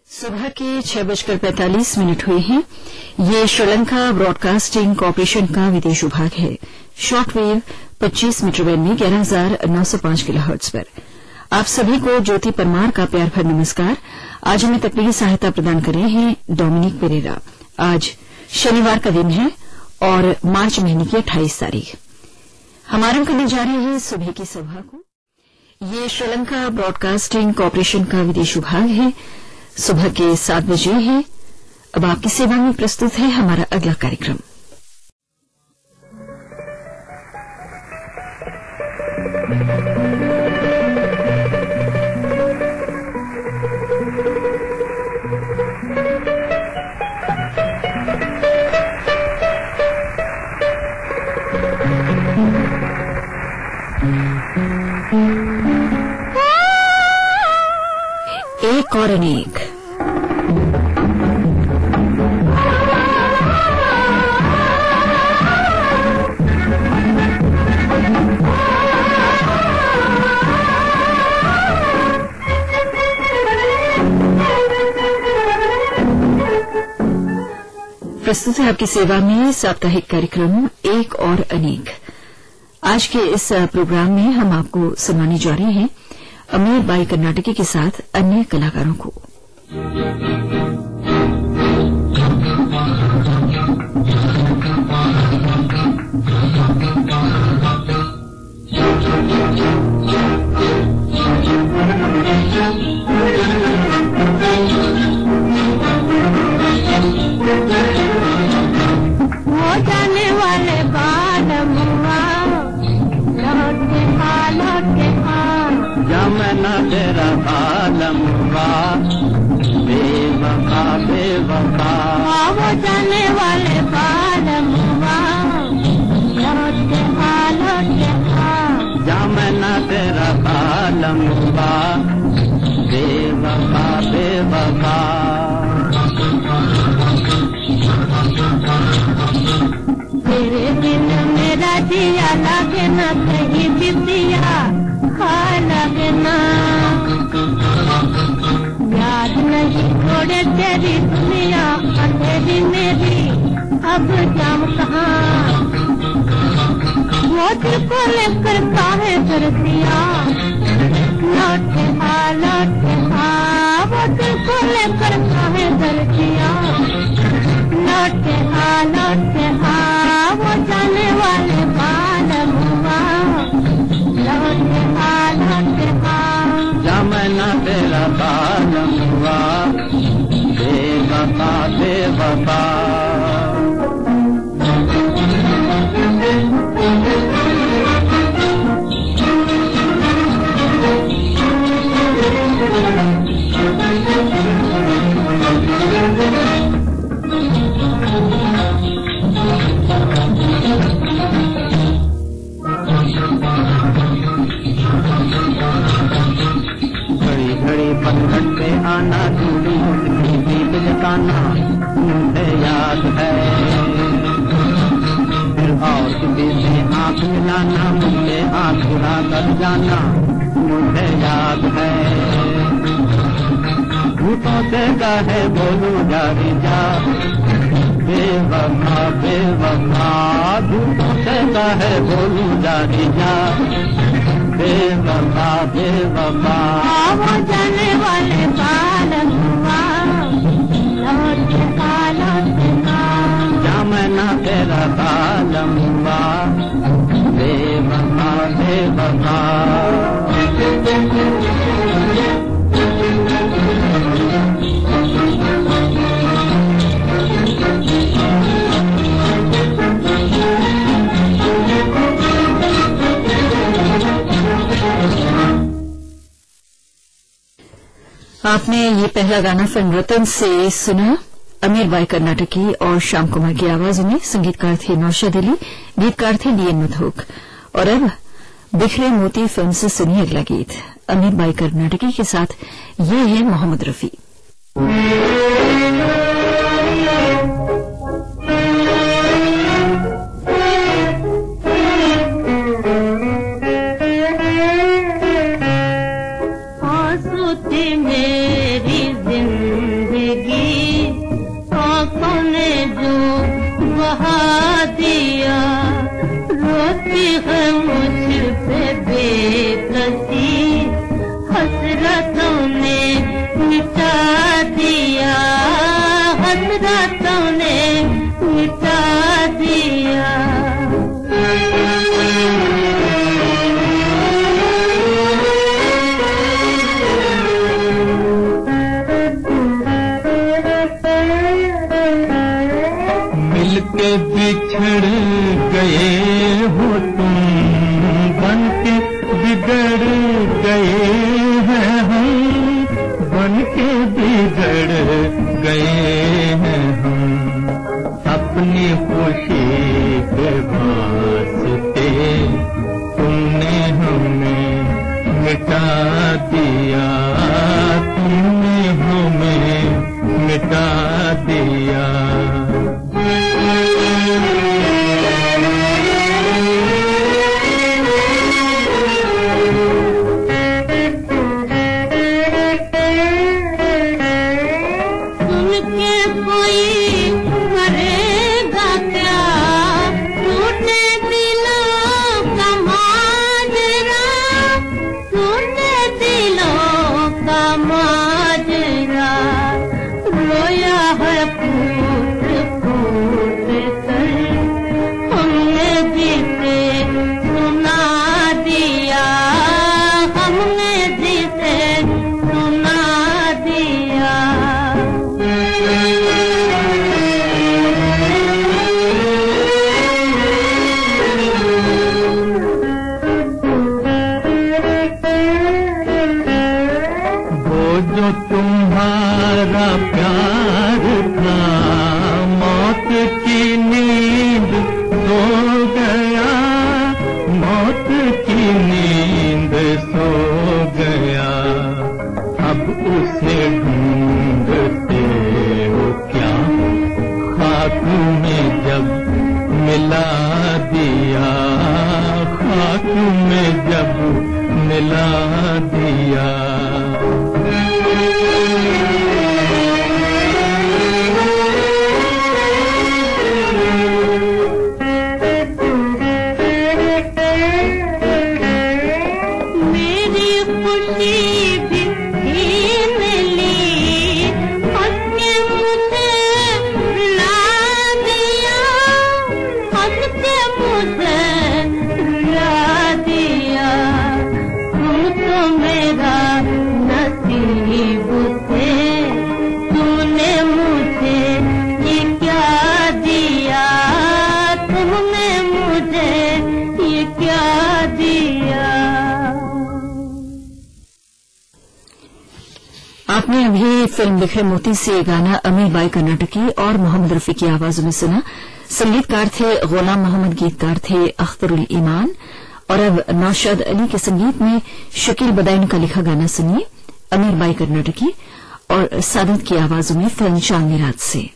सुबह के 6:45 हुए हैं। ये श्रीलंका ब्रॉडकास्टिंग कॉरपोरेशन का विदेश विभाग है। शॉर्टवेव 25 मीटर बैंड में 11,905 किलोहर्ट्ज पर। आप सभी को ज्योति परमार का प्यार भर नमस्कार। आज हमें तकनीकी सहायता प्रदान कर रहे हैं डोमिनिक पेरेरा। आज शनिवार का दिन है और मार्च महीने की 28 तारीख। हम आरंभ करने जा रहे हैं सुबह की सभा को। ये श्रीलंका ब्रॉडकास्टिंग कॉरपोरेशन का विदेश विभाग है। सुबह के 7 बजे हैं। अब आपकी सेवा में प्रस्तुत है हमारा अगला कार्यक्रम। एक और अनेक। प्रस्तुत है आपकी सेवा में साप्ताहिक कार्यक्रम एक और अनेक। आज के इस प्रोग्राम में हम आपको सुनाने जा रहे हैं अमीर बाई कर्नाटकी के साथ अन्य कलाकारों को। जाने वाले बाल मुआ लौट के जमना तेरा बालमुआ बेवफा बेवफा। वो जाने वाले बालमुआ लौट के जमना तेरा बालमुआ बेवफा बेवफा। तेरे बिन मेरा जिया लगे न कहीं बिटिया लगे न याद नहीं छोड़े तेरी दुनिया अंधेरी मेरी अब जाम कहाँ। वो दिल को लेकर काहे करतिया लौटे वो दिल को लेकर काहे करतिया लौटे वो जाने वाले बाल मुआ लौटे जमना तेरा बाल मुआ बेवफा बेवफा। घड़ी घड़ी पलट पे आना दूरी दीप जगाना मुझे याद है। फिर और किसी से आंख मिलाना मुझे आंख उड़ा कर जाना मुझे याद है। झूठों से कहे बोलूं जारी जा बेवफा बेवफा। झूठों से कहे बोलूं जारी जा बेवफा बेवफा। वो जाने वाले बाल मुआ लौट का जमना तेरा बाल मुआ बेवफा बेवफा। आपने ये पहला गाना फिल्म रतन से सुना। अमीर बाई कर्नाटकी और श्याम कुमार की आवाज में। संगीतकार थे नौशाद अली, गीतकार थे डीएन मधोक। और अब बिखरे मोती फिल्म से सुनिए अगला गीत अमीर बाई कर्नाटकी के साथ। ये है मोहम्मद रफी। मेरी जिंदगी के बिछड़ गए हो तुम, बन के बिगड़ गए हैं हम, बन के बिगड़ गए हैं हम। अपनी खुशी के वास्ते तुमने हमें मिटा दिया, तुमने हमें मिटा दिया। तुम्हारा प्यार था मौत की नींद सो गया, मौत की नींद सो गया। अब उसे ढूंढते हो क्या, खाक में जब मिला दिया, खाक में जब मिला दिया। आपने अभी फिल्म बिखरे मोती से गाना अमीर बाई कर्नाटकी और मोहम्मद रफी की आवाजों में सुना। संगीतकार थे गुलाम मोहम्मद, गीतकार थे अख्तरुल ईमान। और अब नौशाद अली के संगीत में शकील बदायूं का लिखा गाना सुनिए, अमीर बाई कर्नाटकी और सादत की आवाजों में फिल्म चांदनी रात से।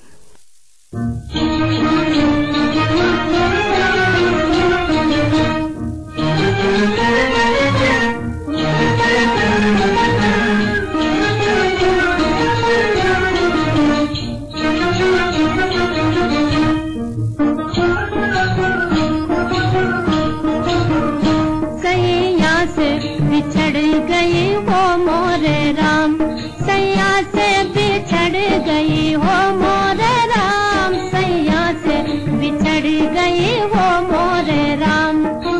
बिछड़ गई हो मोरे राम, सैया से बिछड़ गई हो मोरे राम, सैया से बिछड़ गई हो मोरे राम।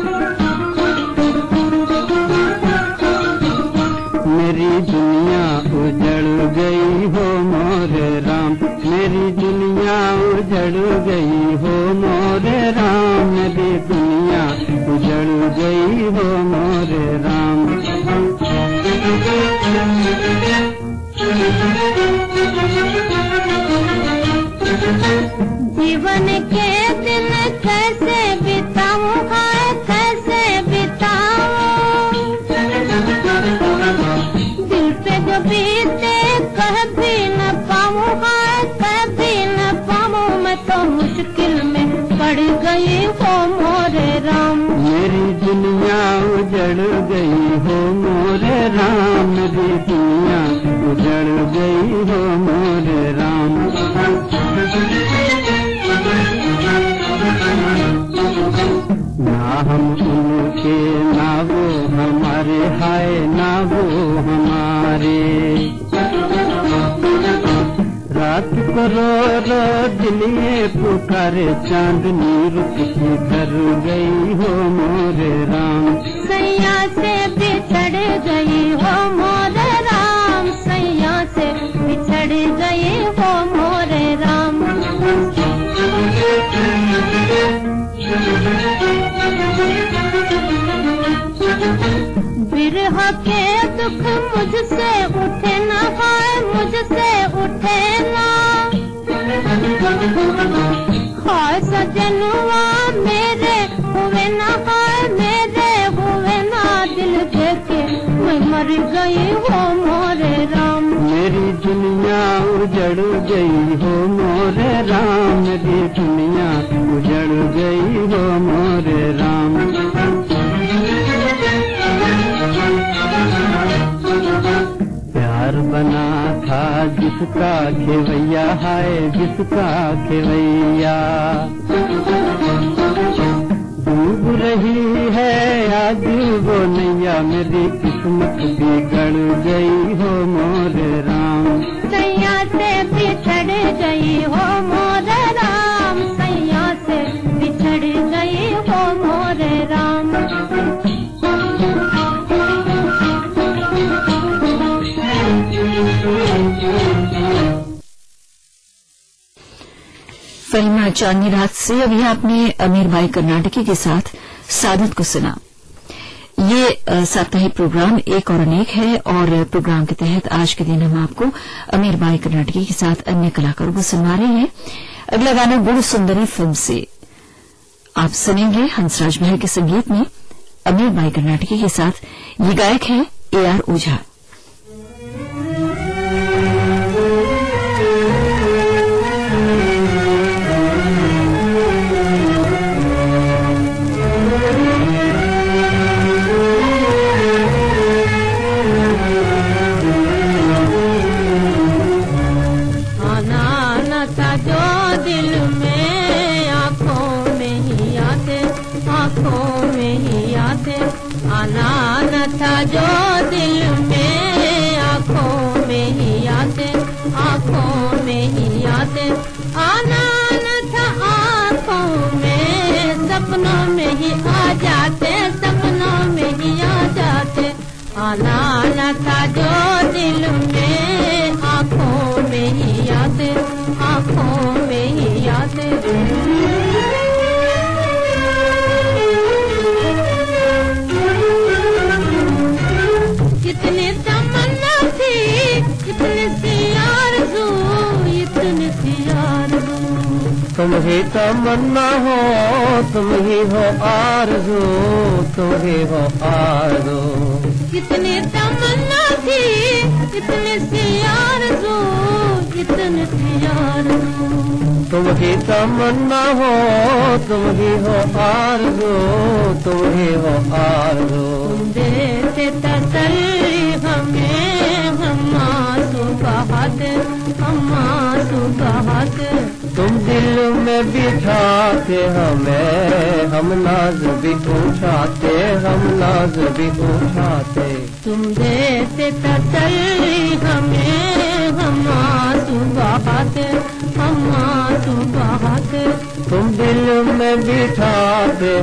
मेरी दुनिया उजड़ गई हो मोरे राम, मेरी दुनिया उजड़ गई हो मोरे राम, मेरी दुनिया उजड़ गई हो मोरे राम। जीवन के दिन कैसे बिताऊं, हाय कैसे बिताऊं, दिल पे जो बीते कभी न पाऊं, हाय कभी न पाऊं, मैं तो मुश्किल में पड़ गई हो मोरे राम। मेरी दुनिया उजड़ गई हो मोरे राम, मेरी दुनिया उजड़ गई हो मोरे राम। ना हम उनके ना वो हमारे, हाय ना वो हमारे। रात को रो रो दिलिए पुकारे, चांदनी रुक के कर गई हो मोरे राम। सैया से बिछड़ गई हो मोरे राम, सैया से बिछड़ गई हो मोरे राम। दुख मुझसे उठे ना, हाय मुझसे उठे ना। हाय सजनुआ मेरे हुए ना, हाय मेरे हुए ना, दिल देके मैं मर गई हो मोरे राम। मेरी दुनिया उजड़ गई हो मोरे राम, मेरी दुनिया उजड़ गई हो मोरे राम। प्यार बना था जिसका खेवैया, हाय जिसका खेवैया। डूब रही है आज वो नैया, मेरी किस्मत बिगड़ गई हो मोरे राम। सैया से बिछड़ गई हो मोरे राम, सैया से बिछड़ गई हो मोरे राम। फिल्म चांदनी रात से अभी आपने अमीर बाई कर्नाटकी के साथ सादत को सुना। ये साप्ताहिक प्रोग्राम एक और अनेक है, और प्रोग्राम के तहत आज के दिन हम आपको अमीर बाई कर्नाटकी के साथ अन्य कलाकारों को सुनवा रहे हैं। अगला गाना गुण सुंदरी फिल्म से आप सुनेंगे हंसराज महल के संगीत में अमीर बाई कर्नाटकी के साथ। ये गायक है AR ओझा। आना न था जो दिल में, आँखों में ही आते, आँखों में ही आते। कितनी तमन्ना थी, कितनी सी आरज़ू, इतनी सी आरज़ू। तुम ही तमन्ना हो, तुम ही हो आरज़ू, तुम ही हो आरज़ू। कितनी तमन्ना थी, इतनी सी आरज़ू, इतनी सी आरज़ू। तुम ही तमन्ना हो, तुम ही हो आरज़ू, तुम ही हो आरज़ू। तुम देते तसल्ली हमें, हम आंसू बहाते, हम आंसू बहाते। तुम दिल में बिठाते हमें, हम नाज भी उठाते, हम नाज भी उठाते। तुम देते तसल्ली हमें, हम आंसू बहाते, हम आंसू बहाते। तुम दिल में बिठाते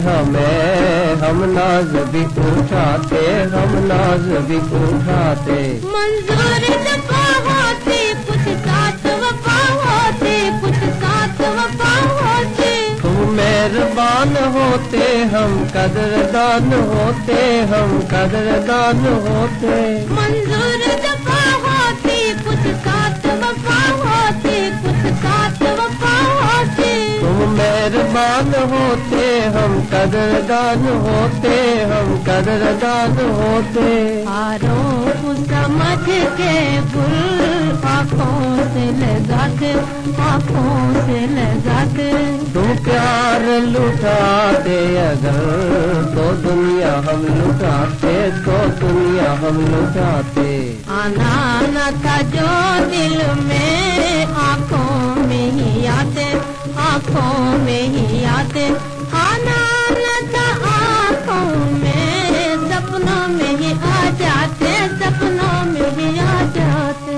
हमें, हम नाज भी उठाते, हम नाज भी उठाते। मंजूर दफा होती, कुछ साथ वफा होती, कुछ साथ वफा होती। तुम मेहरबान होते, हम कदरदान होते, हम कदरदान होते। मंजूर दफा होती, कुछ साथ वफा होती, कुछ साथ वफा होती। तुम मेहरबान होते, हम कदरदान होते, हम कदरदान होते। हारों को समझ के गुल आँखों से लगाते, आँखों से लगाते। तुम प्यार लुटाते अगर, तो दुनिया हम लुटाते, तो दुनिया हम लुटाते। आना न था जो दिल में, आँखों में ही आते, आँखों में ही आते। आना न था आँखों में, सपनों में ही आ जाते, सपनों में ही आ जाते।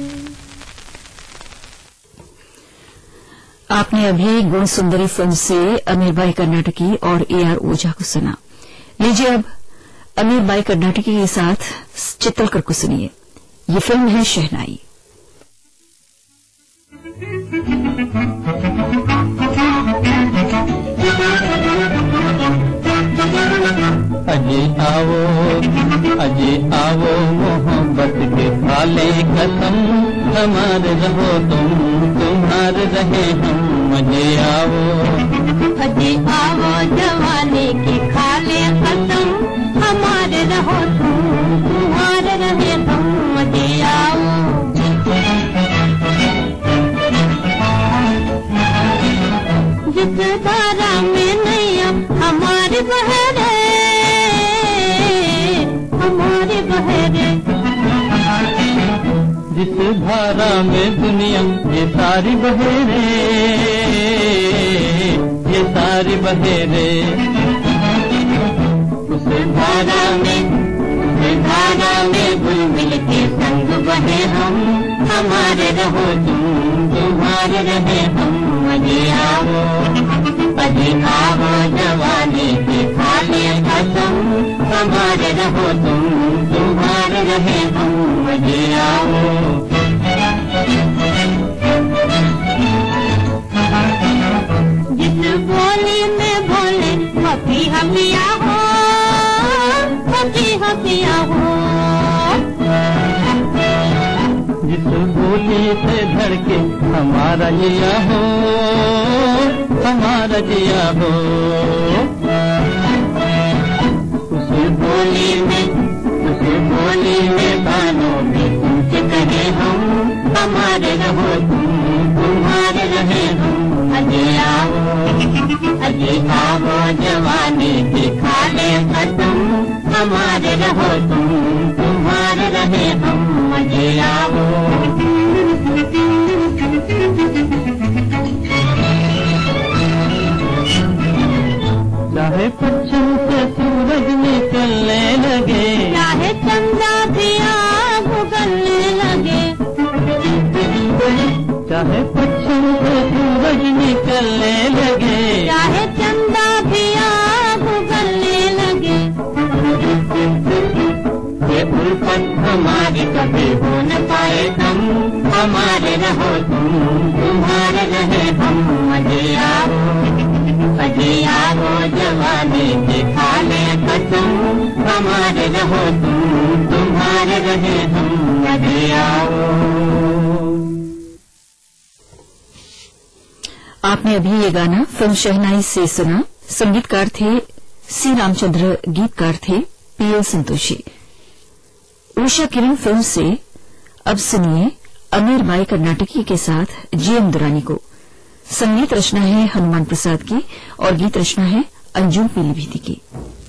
आपने अभी गुण सुंदरी फिल्म से अमीर बाई कर्नाटकी और AR ओझा को सुना। लीजिए अब अमीर बाई कर्नाटकी के साथ चित्तलकर को सुनिए। ये फिल्म है शहनाई। अजी आओ खा ले कसम हमारे रहो तुम तुम्हारे रहे हम मजे आओ मजे आओ जवानी की खा ले कसम हमारे रहो तुम तुम्हारे रहे हम मजे आओ जिस धारा में नैया हमारे बहरे जिस धारा में दुनिया ये सारी बहेरे ये सारी बहेरे उस धारा में बुलबुल के संग बहे हम हमारे रहो तुम तुम्हारे रहे हम मजे आओ जवानी की खा ले कसम हमारे रहो तुम तुम्हारे रहे हम मजे आओ जिस बोली में बोले हफी हफिया हो हफिया हो जिस बोली से धड़के हमारा जिया हो हमारा जिया हो उस बोली में बानों में तुमसे कहे हम हमारे रहो तुम तुम्हारे रहे हम अजे आओ जवानी की खा ले कसम हमारे रहो तुम तुम्हारे रहे हम मजे आओ चाहे पश्चिम से सूरज निकलने लगे चाहे चंदा भी आग उगलने लगे चाहे पश्चिम से सूरज निकलने लगे चाहे चंदा भी आग उगलने लगे ये उल्फत हमारी कभी हो न पाए कम हमारे रहो तुम तुम्हारे रहे हम मजे आओ जवानी के खा ले कसम हमारे रहो तुम तुम्हारे रहे हम मजे आओ। आपने अभी ये गाना फिल्म शहनाई से सुना। संगीतकार थे सी रामचंद्र, गीतकार थे पीएल संतोषी। उषा किरण फिल्म से अब सुनिए अमीर बाई कर्नाटकी के साथ जीएम दुरानी को। संगीत रचना है हनुमान प्रसाद की और गीत रचना है अंजुम पीलीभीती की।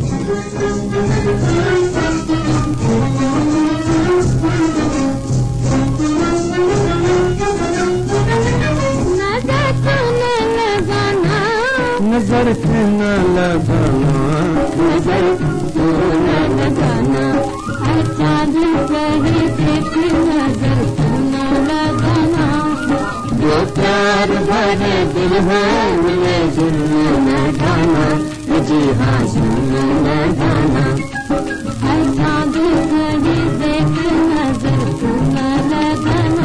नजर से न लगाना नजर से न लगाना अच्छा दिल कहे से नजर से न लगाना जो प्यार भरे दिल है मिले दिल में न जाना जी हाँ सुन न जाना अच्छा दिल कहे से नजर से न लगाना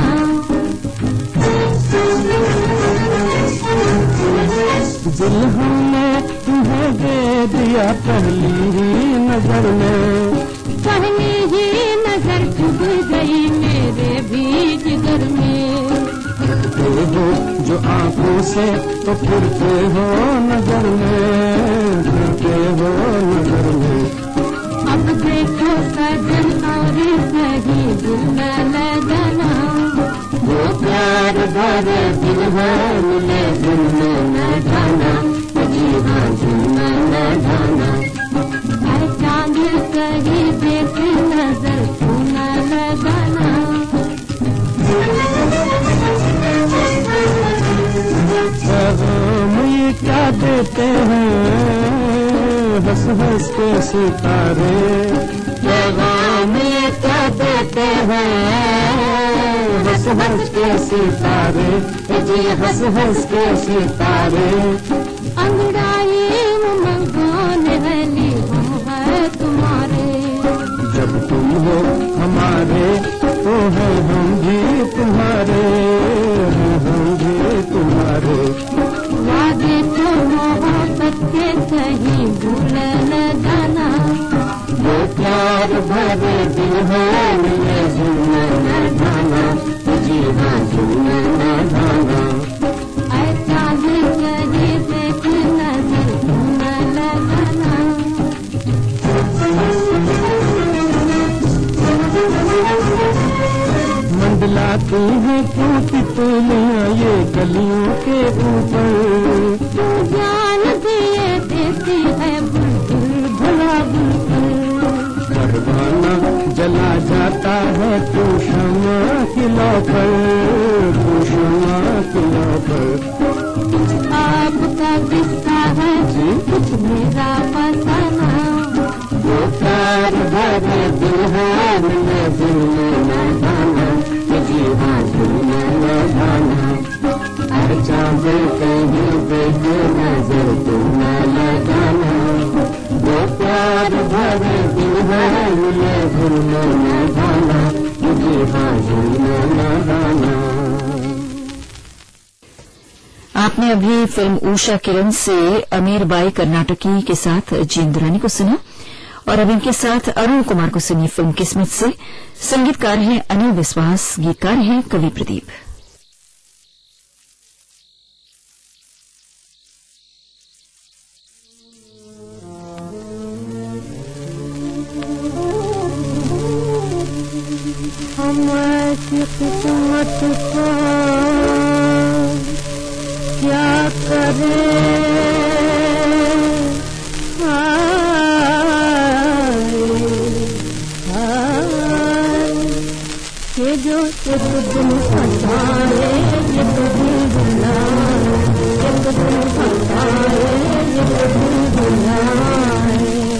दिल हमने तुम्हें दे दिया पहली ही नजर में पहली ही नजर चुभ गई मेरे भी जिगर में देखते हो जो आंखों से तो फिरते हो नजर में फिरते हो नजर में अब देखो सजन और सही दिल न लगाना वो प्यार भरे दिल है मिले दिल में न जाना जी हाँ दिल में न जाना हर चांद कहीं देख नजर तू न लगाना मुझे क्या देते हैं हंस हंस के सितारे मुझे क्या देते हैं हंस हंस के सितारे जी हंस हंस के सितारे अंगड़ाई मंगोन वैली हम है तुम्हारे जब तुम हो हमारे तो है हम भी तुम्हारे हम भी तुम्हारे वादे तो मोहब्बत के सही भूल न जाना वो प्यार भरे दिल है मिले जुल न तितलियां ये गलियों के ऊपर, तू जान दिए देती है बुलबुल भला बुलबुल, परवाना जला जाता है तू शम्मा किला पर, तू शम्मा किला पर। आपका किस्सा है कुछ मेरा बताना, वो प्यार भरे दिल है मिले दिल में न जाना, जी हाँ दिल में न जाना, अच्छा दिल कहीं देखे नजर तू न लगाना, वो प्यार भरे दिल है मिले दिल में न जाना, जी हाँ दिल में न जाना। आपने अभी फिल्म उषा किरण से अमीर बाई कर्नाटकी के साथ जींदरानी को सुना और अब इनके साथ अरुण कुमार को सुनी फिल्म किस्मत से। संगीतकार हैं अनिल विश्वास, गीतकार हैं कवि प्रदीप। हमारी किस्मत को क्या करें, ये जो एक दिन हटाए एक दिन बुलाए, एक दिन हटाए एक दिन बुलाए,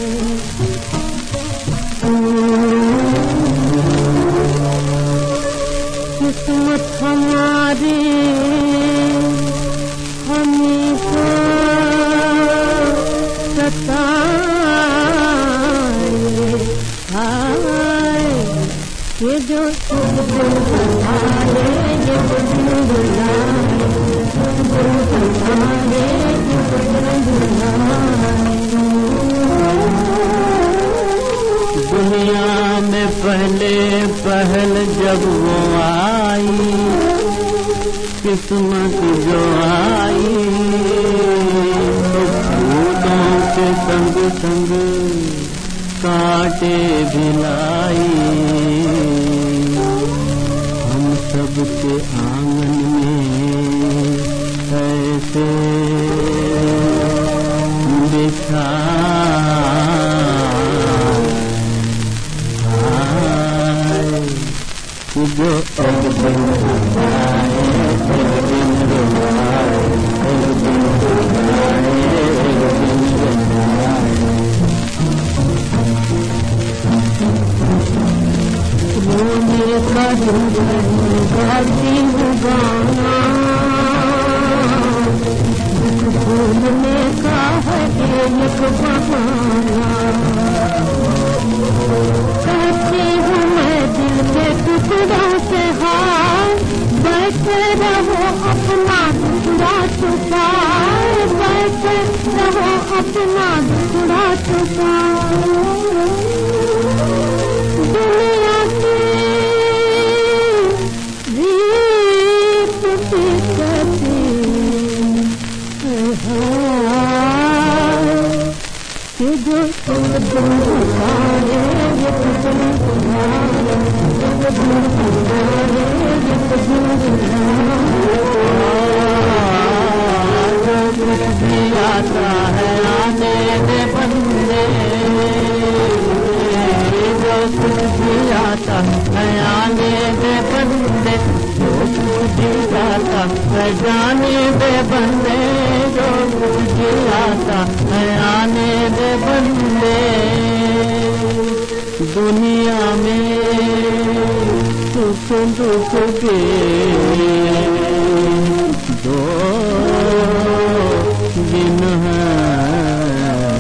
किस्मत हमारी हमें को सताए, ये जो एक दिन हटाए एक दिन बुलाए, एक दिन बुलाए। दुनिया में पहले पहल जब वो आई, किस्मत जो आई, तो फूलों के संग संग कांटे भी लाई, हम सबके आंगन में ऐसे बिछा जो एक दिन आए एक दिन रुलाए, एक दिन रुलाए, एक दिन रुलाए। रोने का दिन गाती हूँ गाना, भूलने का है एक बहाना, कहती हूँ मैं दिल के टुकड़ों से हार, बैठे रहो अपना टुकड़ा छुपाए, बैठे रहो अपना टुकड़ा छुपाए। दुनिया की रीत कहती कि जो एक दिन बुलाए एक दिन बुलाए, एक दिन बुलाए एक दिन बुलाए। जो कुछ भी आता है आने दे बंदे, जो कुछ भी आता है आने दे बंदे, जो कुछ भी आता है जाने दे बंदे, जो कुछ भी आता है आने दे बंदे। दुनिया में सुख दुख के दो दिन हैं,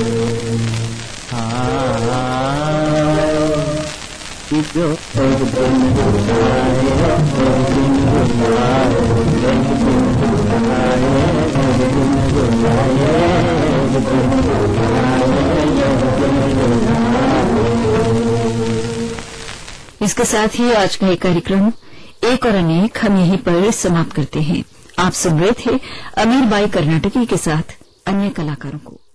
कि जो एक दिन बुलाए एक दिन बुलाए, एक दिन बुलाए एक दिन बुलाए, एक दिन बुलाए एक दिन बुलाए। इसके साथ ही आज का ये कार्यक्रम एक और अनेक हम यहीं पर समाप्त करते हैं। आप सुन रहे थे अमीर बाई कर्नाटकी के साथ अन्य कलाकारों को।